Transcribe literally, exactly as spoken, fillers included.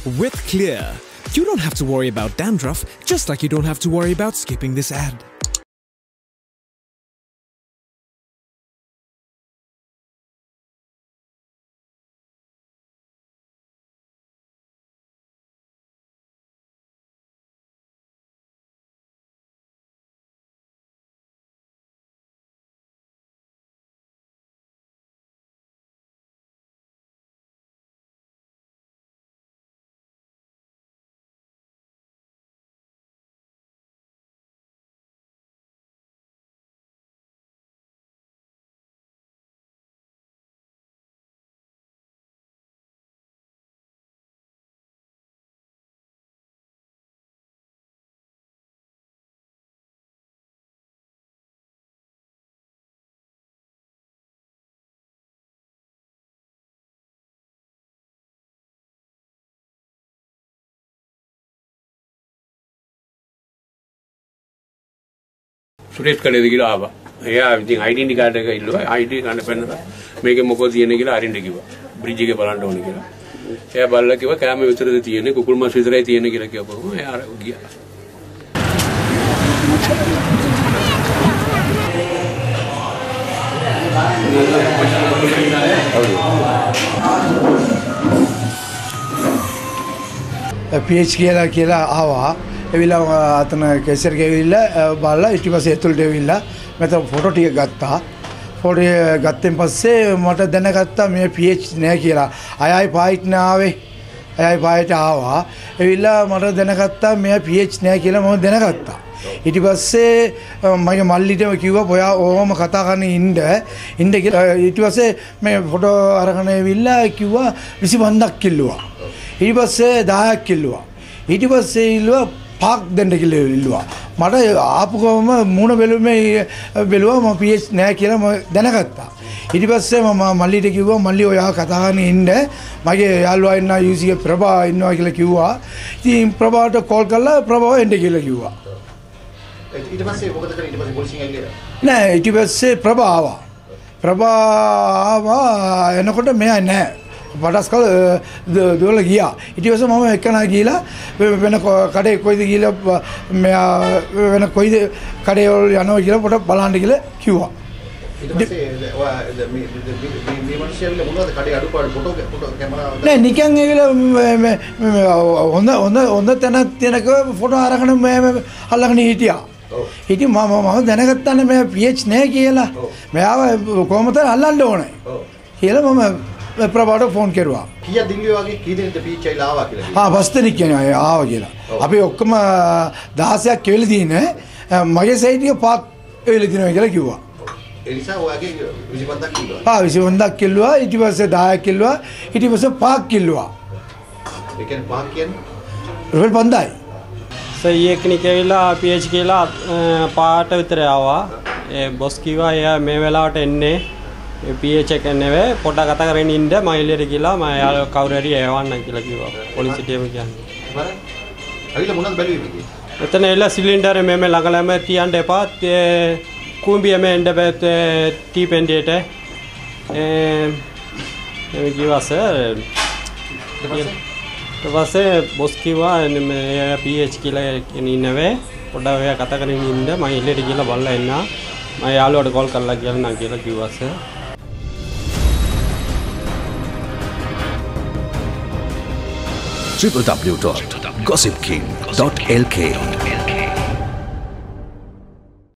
With Clear, you don't have to worry about dandruff, just like you don't have to worry about skipping this ad. Suresh කඩේද කියලා ආවා. එයා ඉතින් identity card එක ඉල්ලුවා. ආයිඩි ගන්න පෙන්නලා මේකේ මොකද තියෙන්නේ කියලා අරින්න කිව්වා. බ්‍රිජ් එකේ බලන්න ඕනේ කියලා. එයා බලලා කිව්වා කෑම විතරද තියෙන්නේ කුකුල් මස් විතරයි තියෙන්නේ කියලා කිව්වපුවම එයා ගියා. පීඑච් කියලා කියලා ආවා. එවිලා අතන කේසර් ගෙවිලා බලලා ඊට පස්සේ ඇතුළට එවිලා මම ෆොටෝ ටික ගත්තා. ෆොටෝ ගත්තෙන් පස්සේ මට දැනගත්තා මේ පීඑච් නෑ කියලා. අයයි පායිට් නාවේ. අයයි පායිට් ආවා. එවිලා මට දැනගත්තා මේ පීඑච් නෑ කියලා මම දැනගත්තා. ඊට පස්සේ මගේ මල්ලිට කිව්වා ඔයා ඕම කතා කරන්න ඉන්න ඉන්න කියලා. ඊට පස්සේ මේ ෆොටෝ අරගෙන එවිලා කිව්වා විසි පන්දක් කිල්ලුවා. ඊට පස්සේ දහයක් කිල්ලුවා. ඊට පස්සේ ඉල්ලුවා පාක් දෙන්න කියලා ඉල්ලුවා. මට ආපු ගමම මූණ බැලුමේ බැලුවා මම පීඑච් නෑ කියලා මම දැනගත්තා. ඊට පස්සේ මම මල්ලිට කිව්වා මල්ලි ඔයා කතා කරගෙන ඉන්න මගේ යාළුවා ඉන්න යූසී ප්‍රභා ඉන්නවා කියලා කිව්වා. ඉතින් ප්‍රභාට කෝල් කරලා ප්‍රභාව එන්න කියලා කිව්වා. ඊට පස්සේ මොකද කරේ? ඊට පස්සේ පොලිසියෙන් ඇවිල්ලා නෑ ඊට පස්සේ ප්‍රභා ආවා. ප්‍රභා ආවා එනකොට මෙයා නෑ. පටස්කල් දුවලා ගියා. ඊට පස්සේ මම එක්කනා ගිහලා වෙන කඩේ කොයිද ගිහලා මෙයා වෙන කොයිද කඩේ වල යනවා කියලා පොඩ බලන්න කියලා කිව්වා. ඊට පස්සේ ඔයා මේ මේ මිනිස්සුන්ගේ මොනවද කඩේ අඩුපාඩු ෆොටෝ ෆොටෝ කැමරාව නෑ නිකන් ඒවිලා හොඳ හොඳ හොඳ තැනක් තියෙනක ෆොටෝ අරගෙන මම අල්ලගෙන හිටියා. ඉතින් මම මම දැනගත්තානේ මේ පීඑච් නෑ කියලා. මෙයාව කොහොමද අල්ලන්න ඕනේ. කියලා මම ප්‍රභාට ෆෝන් කරුවා. කීයක් දින්ගේ වගේ කී දෙනෙක්ද පීච් ඇවිල්ලා ආවා කියලා. ආ බස් දෙනෙක් කියන්නේ ආවා කියලා. අපි ඔක්කොම දහසක් කෙවිලි දිනේ මගේ සයිට් එක පාක් වෙලා දිනවා කියලා කිව්වා. ඒ නිසා ඔයාගේ විසි පන්දක් කිල්ලුවා. ආ විසි පන්දක් කිල්ලුවා. ඊට පස්සේ දහයක් කිල්ලුවා. ඊට පස්සේ පාක් කිල්ලුවා. ඒ කියන්නේ පාක් කියන්නේ රුපියල් පන්දායි. සයියෙක් නිකවිලා පීඑච් කියලා පාට විතර ආවා. ඒ බොස් කිව්වා එයා මේ වෙලාවට එන්නේ පීඑච් එක නෙවෙයි පොඩ්ඩක් කතා කරගෙන ඉන්න මම එළියට ගිහලා මම යාළුවා කවුරු හරි එවන්නම් කියලා කිව්වා. පොලිසියට එමු කියන්නේ. බර. අවිල මොනවද බැලුවේ මේකේ? එතන එලා සිලින්ඩර් මෙම ළඟ ළම තියන්න එපා. කුඹිය මේ එන්න බෑ ටීපෙන්ඩියට. ඒ මේ කිව්වා සර්. ඊට පස්සේ බොස් කිව්වා මේ පීඑච් කියලා කෙනෙක් නෙවෙයි පොඩ්ඩක් ඔයා කතා කරගෙන ඉන්න මම එළියට ගිහලා බලලා එන්න. මම යාළුවාට කෝල් කරලා කියලා නම් කියලා කිව්වා sir. w w w dot gossip king dot l k